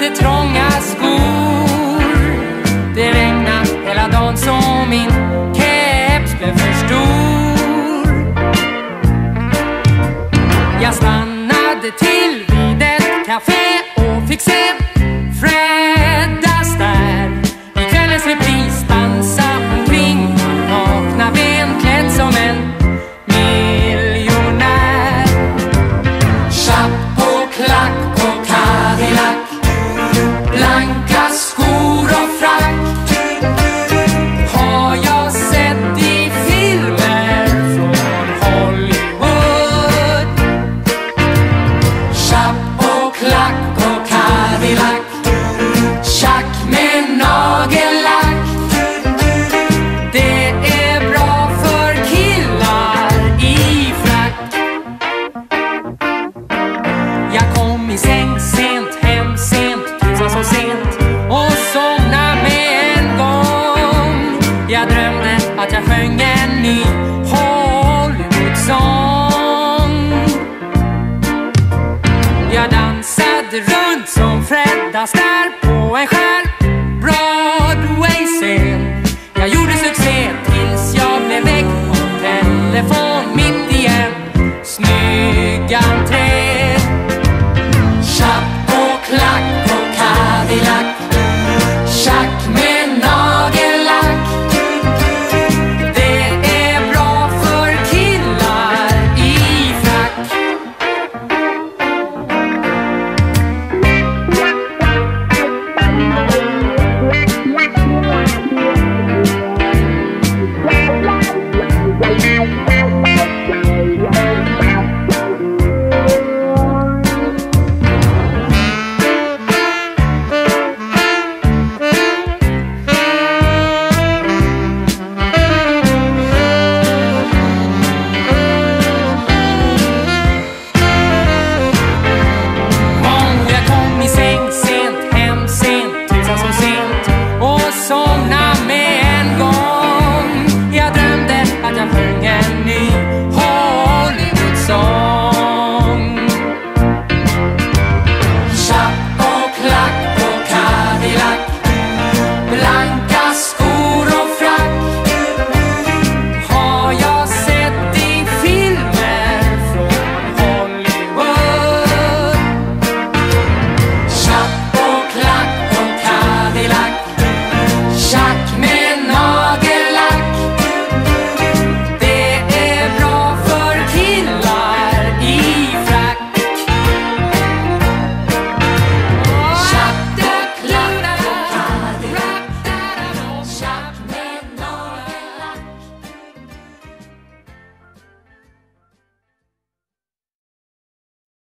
hade trånga skor. Det regnade hela dagen så min keps blev för stor. Jag stannade till vid ett café och fick se Fred Astaire i kvällens repris dansa omkring nakna ben, klädd som en miljonär. Chapp och klack och Cadillac, blanka skor och frack har jag sett i filmer från Hollywood. Chapp och klack och Cadillac, tjack med nagellack. Det är bra för killar i frack. Jag kom i säng sent, hem sent, tusan så sent och somna med en gång. Jag drömde att jag sjöng en ny Hollywood-sång. Jag dansade runt som Fred Astaire på en skär Broadway-scen. Jag gjorde succé tills jag blev väck på telefon mitt i en snygg entré.